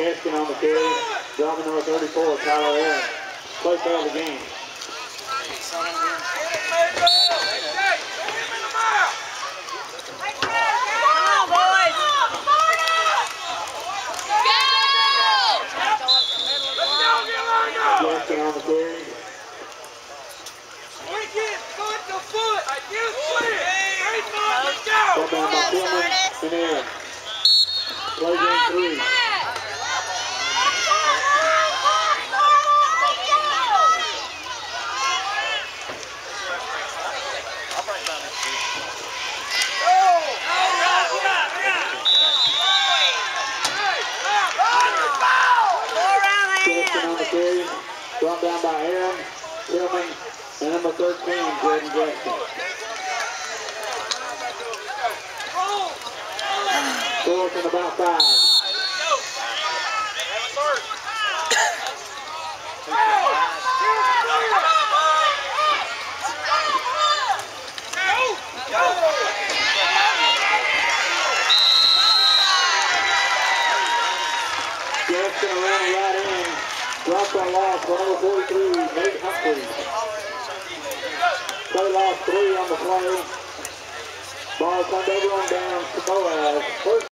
Gaskin on the carry. Dropping number 34, Tyler Aaron. Play failed the game. Gaskin on the carry. Ball down by Tillman and Aaron. Play game 3. Gaskin on the carry. Brought down by Aaron, Tillman, and number 13, Jordan Gaskin. Fourth and about 5. Gaskin around the right end. Dropped on loss for number 43, Nate Humphrey. Play loss 3 on the play. Ball comes over on down to Boaz. First